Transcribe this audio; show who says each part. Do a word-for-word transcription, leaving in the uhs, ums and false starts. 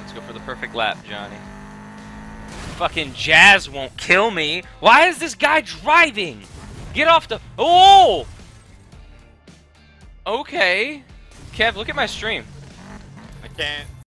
Speaker 1: Let's go for the perfect lap, Johnny. Fucking Jazz won't kill me. Why is this guy driving? Get off the... Oh! Okay. Kev, look at my stream.
Speaker 2: I can't.